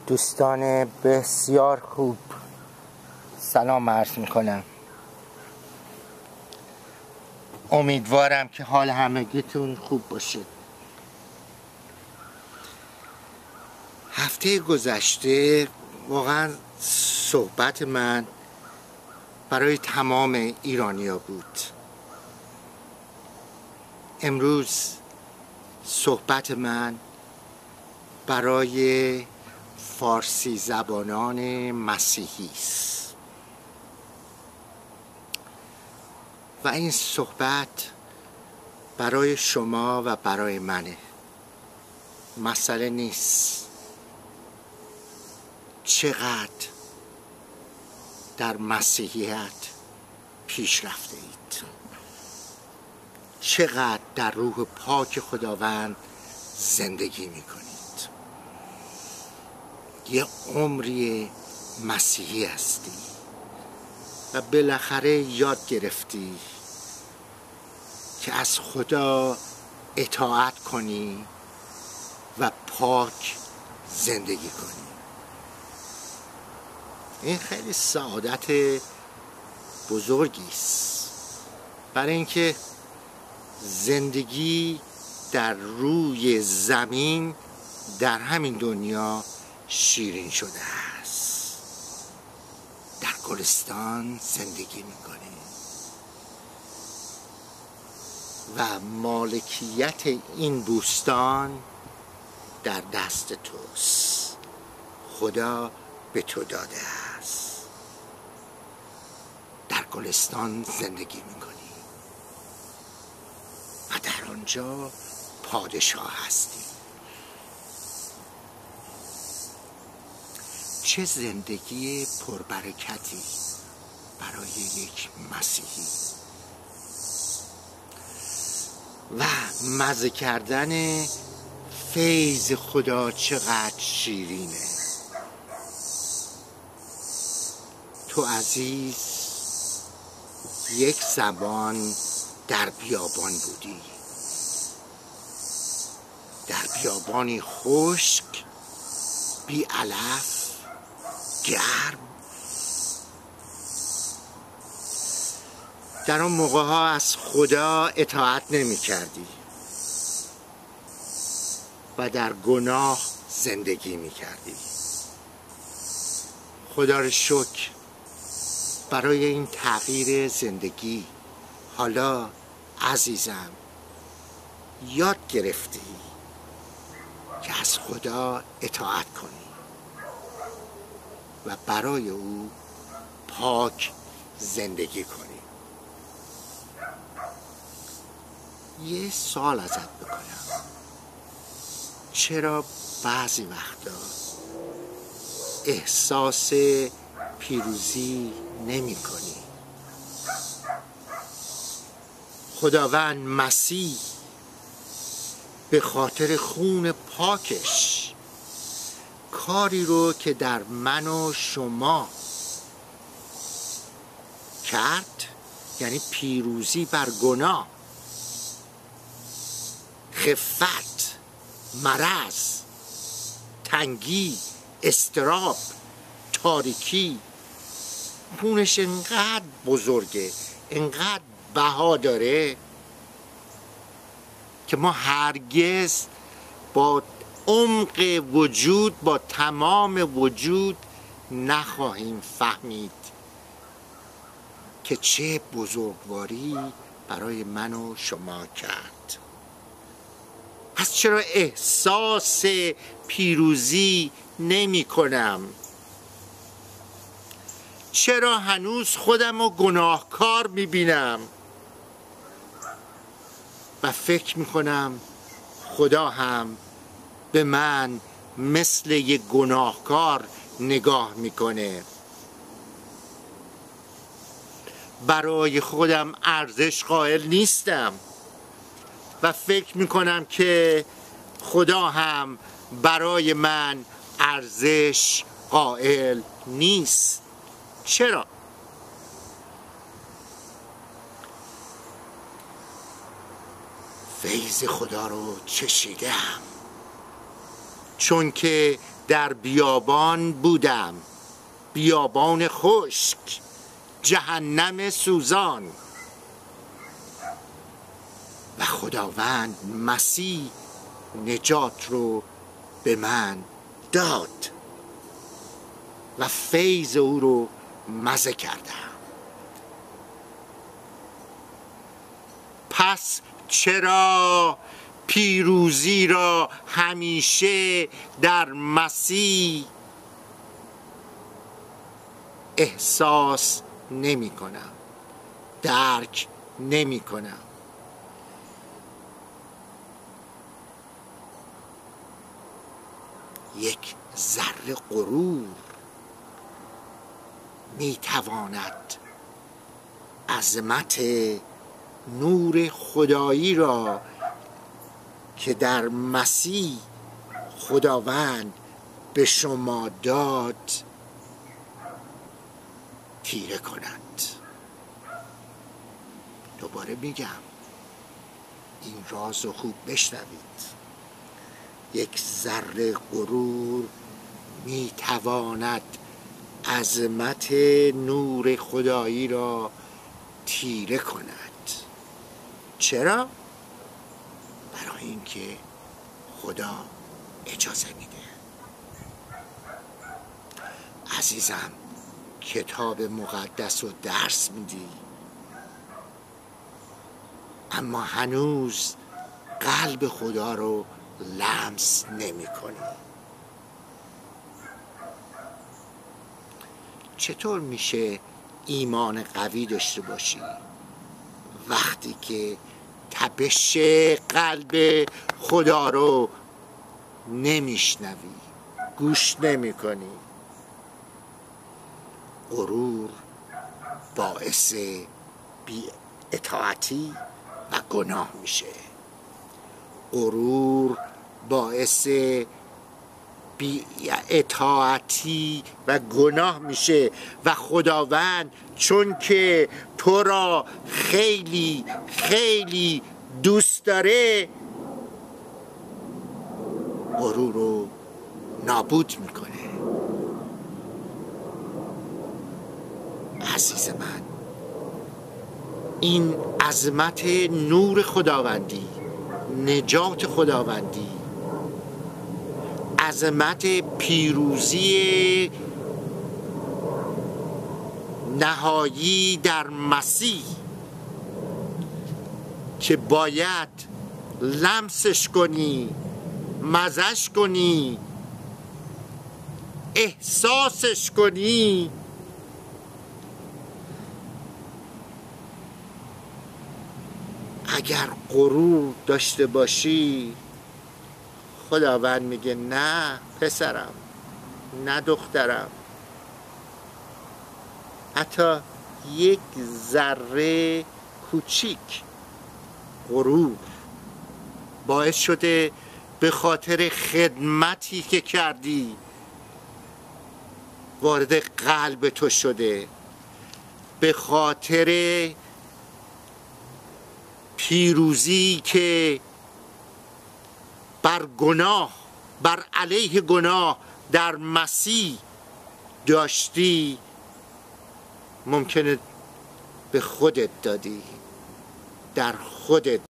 دوستان بسیار خوب، سلام عرض میکنم. امیدوارم که حال همگیتون خوب باشه. هفته گذشته واقعا صحبت من برای تمام ایرانیا بود. امروز صحبت من برای فارسی زبانان مسیحی است و این صحبت برای شما و برای منه. مسئله نیست چقدر در مسیحیت پیش رفته اید، چقدر در روح پاک خداوند زندگی میکنید. یه عمری مسیحی هستی و بالاخره یاد گرفتی که از خدا اطاعت کنی و پاک زندگی کنی. این خیلی سعادت بزرگی است، برای اینکه زندگی در روی زمین در همین دنیا شیرین شده است. در گلستان زندگی میکنی و مالکیت این بوستان در دست توست. خدا به تو داده است. در گلستان زندگی میکنی و در آنجا پادشاه هستی. چه زندگی پربرکتی برای یک مسیحی و مزه کردن فیض خدا چقدر شیرینه. تو عزیز یک زمان در بیابان بودی، در بیابانی خشک، بی علف، گرم. در آن موقع ها از خدا اطاعت نمی کردی و در گناه زندگی می کردی. خدا را شکر برای این تغییر زندگی. حالا عزیزم یاد گرفتی که از خدا اطاعت کنی و برای او پاک زندگی کنی. یه سوال ازت بکنم، چرا بعضی وقتا احساس پیروزی نمی کنی؟ خداوند مسیح به خاطر خون پاکش کاری رو که در من و شما کرد، یعنی پیروزی بر گناه، خفت، مرض، تنگی، اضطراب، تاریکی، خونش انقدر بزرگه، انقدر بها داره که ما هرگز با عمق وجود، با تمام وجود نخواهیم فهمید که چه بزرگواری برای من و شما کرد. پس چرا احساس پیروزی نمی کنم؟ چرا هنوز خودم رو گناهکار می بینم و فکر می کنم خدا هم به من مثل یک گناهکار نگاه میکنه؟ برای خودم ارزش قائل نیستم و فکر میکنم که خدا هم برای من ارزش قائل نیست. چرا؟ فیض خدا رو چشیدم، چون که در بیابان بودم، بیابان خشک، جهنم سوزان، و خداوند مسیح نجات رو به من داد و فیض او رو مزه کردم. پس چرا پیروزی را همیشه در مسیح احساس نمی کنم، درک نمی کنم؟ یک ذره غرور می تواند عظمت نور خدایی را که در مسیح خداوند به شما داد تیره کند. دوباره میگم این راز رو خوب بشنوید. یک ذره غرور میتواند عظمت نور خدایی را تیره کند. چرا؟ برای اینکه خدا اجازه میده. عزیزم، کتاب مقدس رو درس میدی اما هنوز قلب خدا رو لمس نمی کنی. چطور میشه ایمان قوی داشته باشی وقتی که تپش قلب خدا رو نمیشنوی، گوش نمی کنی؟ غرور باعث بی‌اطاعتی و گناه میشه. غرور باعث بی‌اطاعتی و گناه میشه و خداوند چون که تو را خیلی خیلی دوست داره غرور رو نابود میکنه. عزیز من، این عظمت نور خداوندی، نجات خداوندی، عظمت پیروزی نهایی در مسیح که باید لمسش کنی، مزش کنی، احساسش کنی. اگر غرور داشته باشی خداوند میگه نه پسرم، نه دخترم. حتی یک ذره کوچیک غرور باعث شده به خاطر خدمتی که کردی وارد قلب تو شده، به خاطر پیروزی که بر گناه، بر علیه گناه در مسیح داشتی، ممکنه به خودت دادی، در خودت